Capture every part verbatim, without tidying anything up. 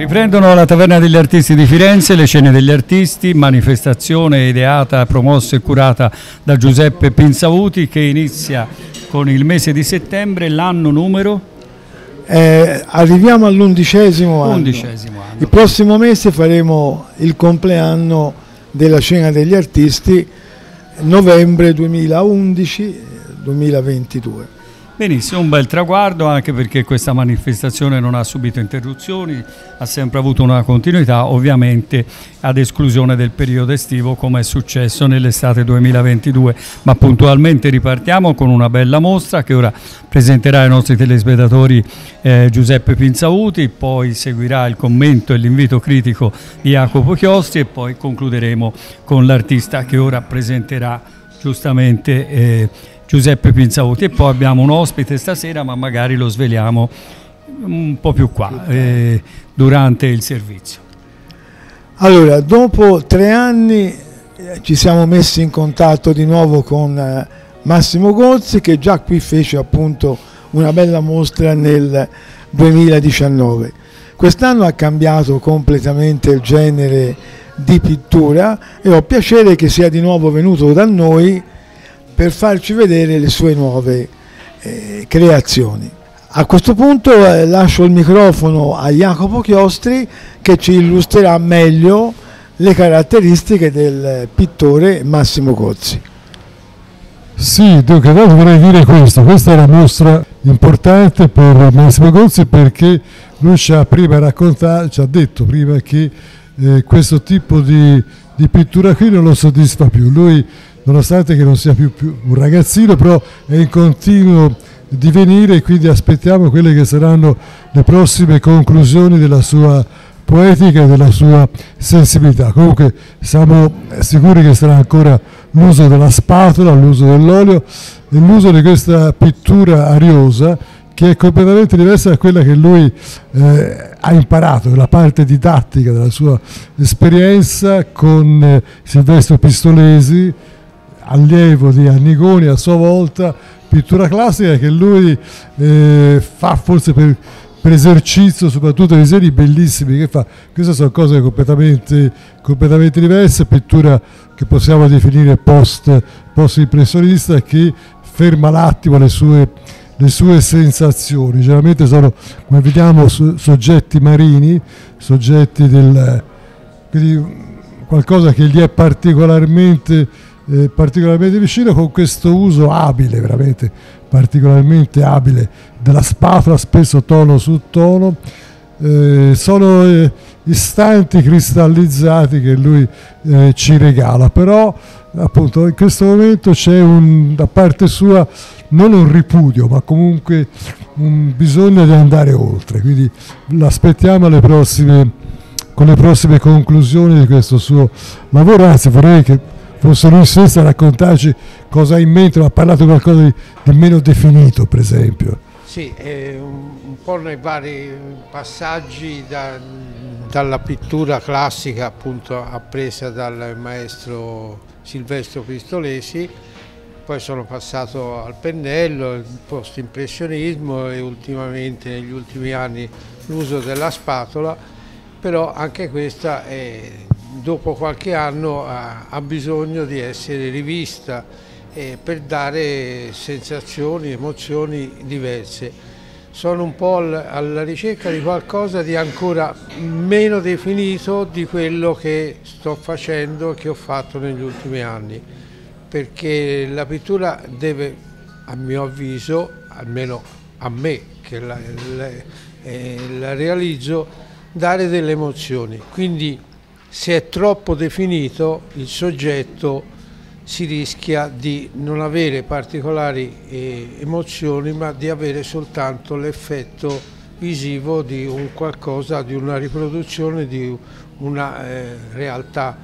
Riprendono alla Taverna degli Artisti di Firenze le Cene degli Artisti, manifestazione ideata, promossa e curata da Giuseppe Pinzavuti, che inizia con il mese di settembre, l'anno numero? Eh, arriviamo all'undicesimo anno. Undicesimo anno. Il prossimo mese faremo il compleanno della Cena degli Artisti, novembre duemilaundici duemilaventidue. Benissimo, un bel traguardo, anche perché questa manifestazione non ha subito interruzioni, ha sempre avuto una continuità, ovviamente ad esclusione del periodo estivo, come è successo nell'estate duemilaventidue. Ma puntualmente ripartiamo con una bella mostra che ora presenterà ai nostri telespettatori eh, Giuseppe Pinzavuti, poi seguirà il commento e l'invito critico di Jacopo Chiostri e poi concluderemo con l'artista che ora presenterà giustamente eh, Giuseppe Pinzavuti, e poi abbiamo un ospite stasera, ma magari lo sveliamo un po' più qua eh, durante il servizio. Allora, dopo tre anni eh, ci siamo messi in contatto di nuovo con eh, Massimo Gozzi, che già qui fece appunto una bella mostra nel duemiladiciannove. Quest'anno ha cambiato completamente il genere di pittura e ho piacere che sia di nuovo venuto da noi per farci vedere le sue nuove eh, creazioni. A questo punto eh, lascio il microfono a Jacopo Chiostri, che ci illustrerà meglio le caratteristiche del pittore Massimo Gozzi. Sì, dunque vorrei dire questo, questa è una mostra importante per Massimo Gozzi, perché lui ci ha prima raccontato, ci ha detto prima che eh, questo tipo di, di pittura qui non lo soddisfa più. Lui, nonostante che non sia più, più un ragazzino, però è in continuo divenire, e quindi aspettiamo quelle che saranno le prossime conclusioni della sua poetica e della sua sensibilità. Comunque siamo sicuri che sarà ancora l'uso della spatola, l'uso dell'olio e l'uso di questa pittura ariosa, che è completamente diversa da quella che lui eh, ha imparato, la parte didattica della sua esperienza con eh, Silvestro Pistolesi, allievo di Annigoni a sua volta, pittura classica che lui eh, fa forse per, per esercizio, soprattutto dei disegni bellissimi che fa. Queste sono cose completamente, completamente diverse, pittura che possiamo definire post, post impressionista, che ferma l'attimo le sue, le sue sensazioni. Generalmente sono, come vediamo, so, soggetti marini, soggetti del, quindi qualcosa che gli è particolarmente Eh, particolarmente vicino, con questo uso abile, veramente particolarmente abile, della spatola, spesso tono su tono. Eh, sono eh, istanti cristallizzati che lui eh, ci regala, però appunto in questo momento c'è un, da parte sua non un ripudio, ma comunque un bisogno di andare oltre, quindi l'aspettiamo alle prossime, con le prossime conclusioni di questo suo lavoro. Anzi, vorrei che fosse lui stesso a raccontarci cosa ha in mente, ma ha parlato di qualcosa di, di meno definito, per esempio. Sì, eh, un, un po' nei vari passaggi da, dalla pittura classica, appunto appresa dal maestro Silvestro Pistolesi, poi sono passato al pennello, il post-impressionismo e ultimamente, negli ultimi anni, l'uso della spatola, però anche questa è, dopo qualche anno ha, ha bisogno di essere rivista eh, per dare sensazioni, emozioni diverse. Sono un po' al, alla ricerca di qualcosa di ancora meno definito di quello che sto facendo e che ho fatto negli ultimi anni, perché la pittura deve, a mio avviso, almeno a me che la, la, eh, la realizzo, dare delle emozioni. Quindi se è troppo definito il soggetto si rischia di non avere particolari eh, emozioni, ma di avere soltanto l'effetto visivo di un qualcosa, di una riproduzione di una eh, realtà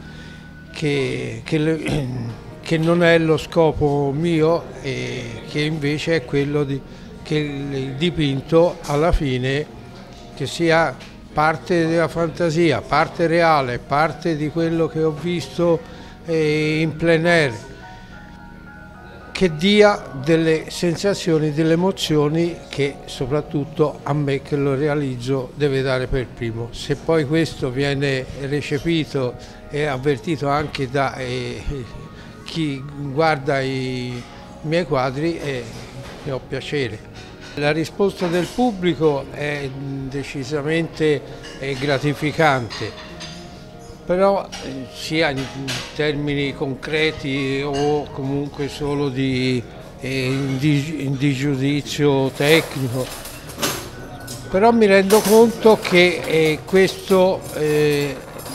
che, che, le, che non è lo scopo mio, e che invece è quello di che il dipinto alla fine, che sia parte della fantasia, parte reale, parte di quello che ho visto eh, in plein air, che dia delle sensazioni, delle emozioni che soprattutto a me che lo realizzo deve dare per primo. Se poi questo viene recepito e avvertito anche da eh, chi guarda i miei quadri, eh, ne ho piacere. La risposta del pubblico è decisamente eh, gratificante, però eh, sia in termini concreti o comunque solo di, eh, di, di giudizio tecnico, però mi rendo conto che eh, questo eh,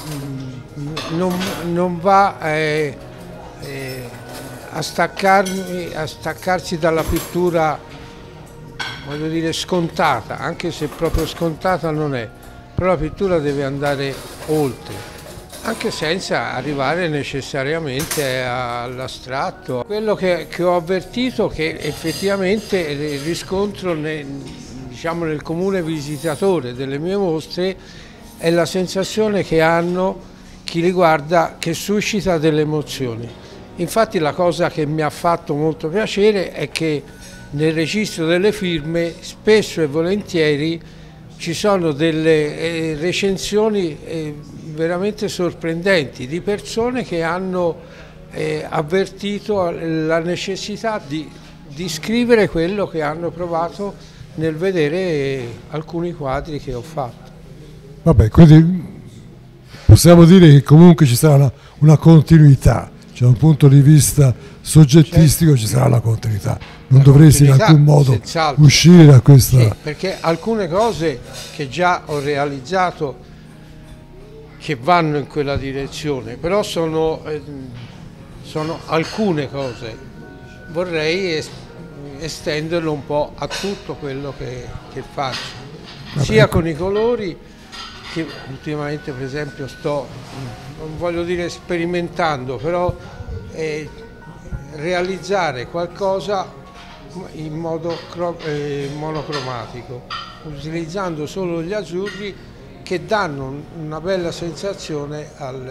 non, non va eh, eh, a, staccarmi, a staccarsi dalla pittura, voglio dire, scontata, anche se proprio scontata non è, però la pittura deve andare oltre, anche senza arrivare necessariamente all'astratto. Quello che, che ho avvertito, che effettivamente riscontro nel, diciamo, nel comune visitatore delle mie mostre, è la sensazione che hanno chi li guarda, che suscita delle emozioni. Infatti la cosa che mi ha fatto molto piacere è che nel registro delle firme spesso e volentieri ci sono delle eh, recensioni eh, veramente sorprendenti di persone che hanno eh, avvertito la necessità di, di scrivere quello che hanno provato nel vedere eh, alcuni quadri che ho fatto. Vabbè, quindi possiamo dire che comunque ci sarà una, una continuità, cioè da un punto di vista soggettistico, certo, ci sarà la continuità, non dovresti in alcun modo senz'altro uscire da questa... Sì, perché alcune cose che già ho realizzato che vanno in quella direzione, però sono, eh, sono alcune cose, vorrei est estenderlo un po' a tutto quello che, che faccio, Vabbè. sia con i colori, che ultimamente per esempio sto, non voglio dire sperimentando, però eh, realizzare qualcosa in modo eh, monocromatico, utilizzando solo gli azzurri che danno una bella sensazione al,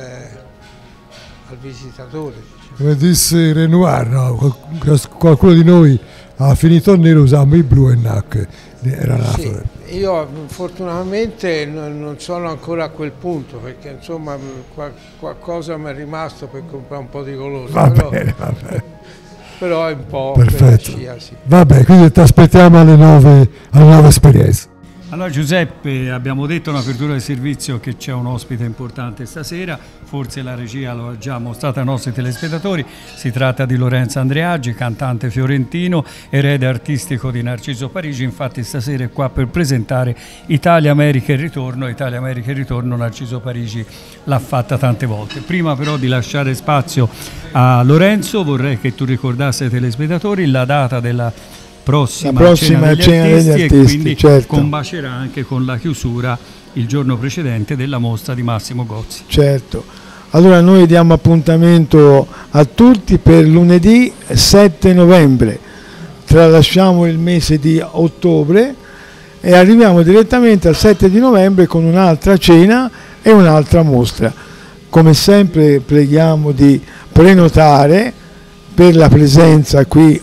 al visitatore. Diciamo. Come disse Renoir, no? Qualcuno di noi ha finito il nero, usavamo il blu e nacque, era nato. Sì. Io fortunatamente non sono ancora a quel punto, perché insomma qualcosa mi è rimasto per comprare un po' di colore. Va però, bene, va bene. Però è un po' perfetto. Per la scia, sì. Vabbè, quindi ti aspettiamo alle nuove, alle nuove esperienze. Allora Giuseppe, abbiamo detto in apertura del servizio che c'è un ospite importante stasera, forse la regia lo ha già mostrato ai nostri telespettatori, si tratta di Lorenzo Andreaggi, cantante fiorentino, erede artistico di Narciso Parigi, infatti stasera è qua per presentare Italia, America e Ritorno, Italia, America e Ritorno, Narciso Parigi l'ha fatta tante volte. Prima però di lasciare spazio a Lorenzo vorrei che tu ricordassi ai telespettatori la data della prossima, la prossima cena, degli, cena artisti, degli artisti, e quindi certo, combacerà anche con la chiusura il giorno precedente della mostra di Massimo Gozzi. Certo, allora noi diamo appuntamento a tutti per lunedì sette novembre, tralasciamo il mese di ottobre e arriviamo direttamente al sette di novembre con un'altra cena e un'altra mostra. Come sempre preghiamo di prenotare per la presenza qui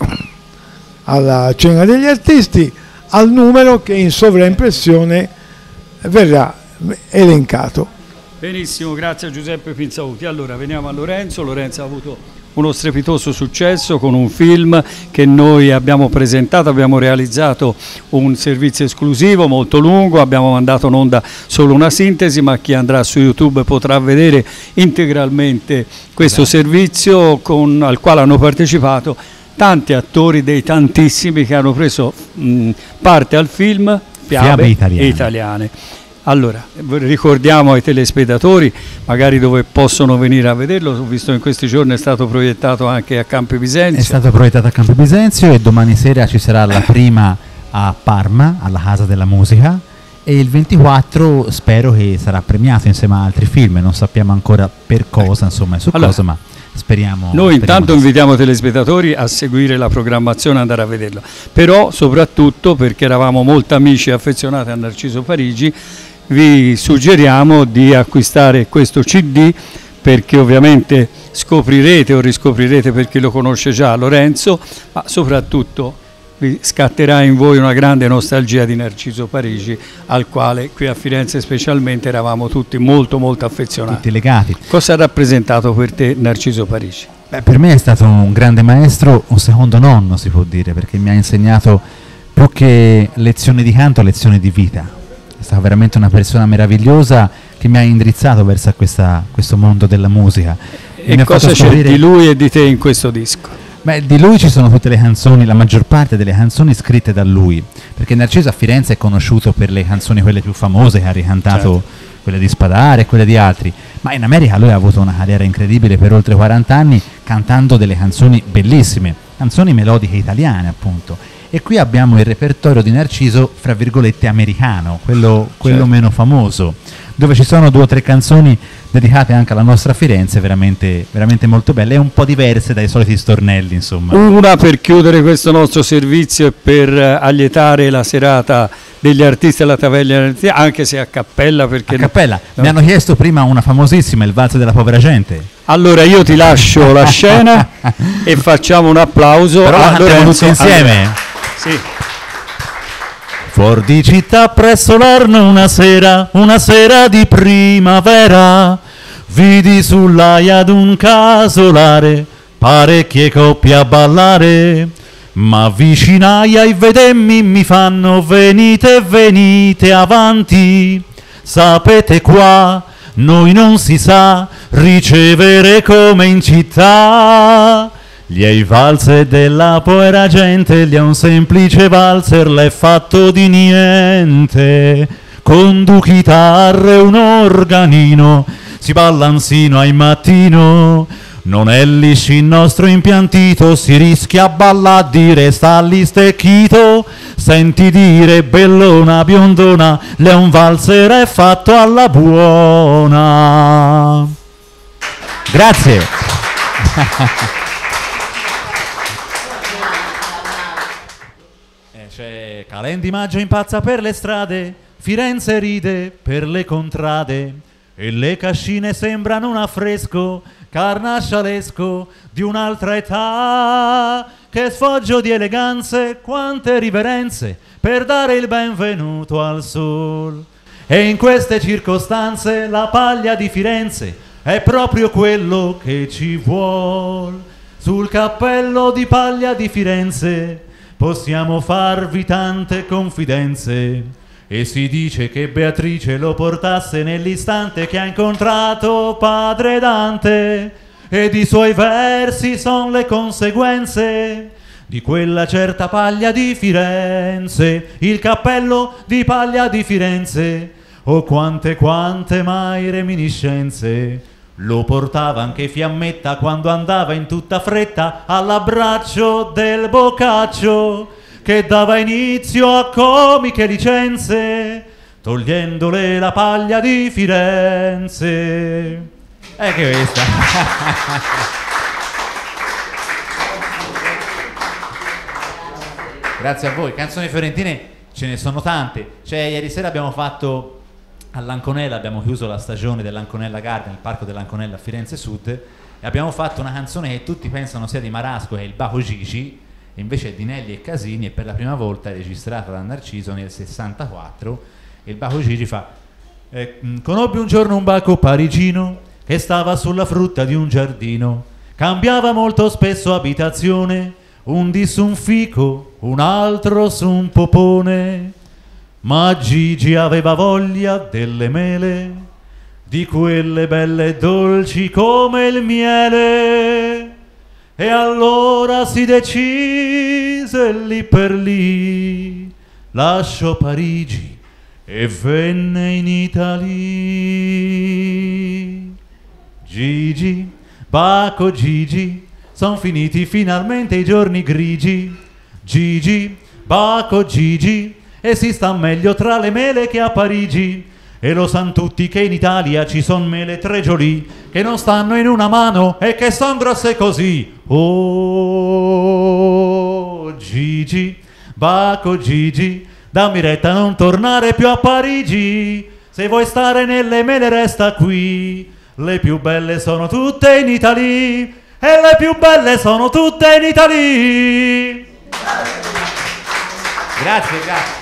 alla cena degli artisti al numero che in sovraimpressione verrà elencato. Benissimo, grazie a Giuseppe Pinzauti. Allora veniamo a Lorenzo. Lorenzo ha avuto uno strepitoso successo con un film che noi abbiamo presentato, abbiamo realizzato un servizio esclusivo molto lungo, abbiamo mandato in onda solo una sintesi, ma chi andrà su YouTube potrà vedere integralmente questo esatto. servizio con, al quale hanno partecipato tanti attori dei tantissimi che hanno preso mh, parte al film Fiabe, Fiabe italiane. italiane. Allora, ricordiamo ai telespettatori magari dove possono venire a vederlo, ho visto in questi giorni è stato proiettato anche a Campi Bisenzio. È stato proiettato a Campi Bisenzio e domani sera ci sarà la prima a Parma, alla Casa della Musica, e il ventiquattro spero che sarà premiato insieme a altri film, non sappiamo ancora per cosa, insomma, su allora, cosa, ma speriamo. Noi speriamo intanto invitiamo i telespettatori a seguire la programmazione e andare a vederlo, però soprattutto perché eravamo molto amici e affezionati a Narciso Parigi, vi suggeriamo di acquistare questo C D perché ovviamente scoprirete o riscoprirete per chi lo conosce già Lorenzo, ma soprattutto vi scatterà in voi una grande nostalgia di Narciso Parigi, al quale qui a Firenze specialmente eravamo tutti molto molto affezionati. Tutti legati. Cosa ha rappresentato per te Narciso Parigi? Beh, per me è stato un grande maestro, un secondo nonno si può dire, perché mi ha insegnato più che lezioni di canto, lezioni di vita. È stata veramente una persona meravigliosa che mi ha indirizzato verso questa, questo mondo della musica. E, e cosa c'è scoprire... di lui e di te in questo disco? Beh, di lui ci sono tutte le canzoni, la maggior parte delle canzoni scritte da lui, perché Narciso a Firenze è conosciuto per le canzoni quelle più famose, che ha ricantato, certo, quelle di Spadare e quelle di altri, ma in America lui ha avuto una carriera incredibile per oltre quaranta anni cantando delle canzoni bellissime, canzoni melodiche italiane appunto, e qui abbiamo il repertorio di Narciso fra virgolette americano, quello, quello certo, meno famoso, dove ci sono due o tre canzoni dedicate anche alla nostra Firenze, veramente, veramente molto belle e un po' diverse dai soliti stornelli, insomma. Una per chiudere questo nostro servizio e per allietare la serata degli artisti alla Tavella, anche se a cappella, perché a cappella. No. Mi hanno chiesto prima una famosissima, il Valzer della povera gente. Allora io ti lascio la scena e facciamo un applauso. Però a Lorenzo tutti insieme. Allora, sì. Fuor di città presso l'Arno una sera, una sera di primavera, vidi sull'aia d'un casolare parecchie coppie a ballare, ma avvicinai e vedemmi mi fanno venite, venite avanti, sapete qua noi non si sa ricevere come in città. Gli hai valse della povera gente, gli è un semplice valzer, l'è fatto di niente. Con due chitarre e un organino, si ballan sino al mattino. Non è lisci il nostro impiantito, si rischia a ballare, dire sta lì stecchito. Senti dire bellona biondona, l'è un valzer è fatto alla buona. Grazie. C'è Calen di Maggio impazza per le strade, Firenze ride per le contrade e le cascine sembrano un affresco carnascialesco di un'altra età. Che sfoggio di eleganze, quante riverenze per dare il benvenuto al sol. E in queste circostanze la paglia di Firenze è proprio quello che ci vuol. Sul cappello di paglia di Firenze possiamo farvi tante confidenze, e si dice che Beatrice lo portasse nell'istante che ha incontrato padre Dante, ed i suoi versi son le conseguenze di quella certa paglia di Firenze, il cappello di paglia di Firenze. Oh quante quante mai reminiscenze, lo portava anche Fiammetta quando andava in tutta fretta all'abbraccio del Boccaccio, che dava inizio a comiche licenze, togliendole la paglia di Firenze. Eh che questa. Grazie a voi. Canzoni fiorentine ce ne sono tante. Cioè ieri sera abbiamo fatto all'Anconella, abbiamo chiuso la stagione dell'Anconella Garden, il parco dell'Anconella a Firenze Sud, e abbiamo fatto una canzone che tutti pensano sia di Marasco, che è il Baco Gigi, e invece è di Nelli e Casini, e per la prima volta è registrata da Narciso nel sessantaquattro. E il Baco Gigi fa eh, conobbi un giorno un baco parigino che stava sulla frutta di un giardino, cambiava molto spesso abitazione, un di su un fico, un altro su un popone. Ma Gigi aveva voglia delle mele, di quelle belle e dolci come il miele, e allora si decise lì per lì, lasciò Parigi e venne in Italia. Gigi, Baco Gigi, son finiti finalmente i giorni grigi. Gigi, Baco Gigi, e si sta meglio tra le mele che a Parigi, e lo san tutti che in Italia ci son mele tregioli che non stanno in una mano e che son grosse così. Oh Gigi, Baco Gigi, dammi retta a non tornare più a Parigi, se vuoi stare nelle mele resta qui, le più belle sono tutte in Italia, e le più belle sono tutte in Italia. Grazie, grazie.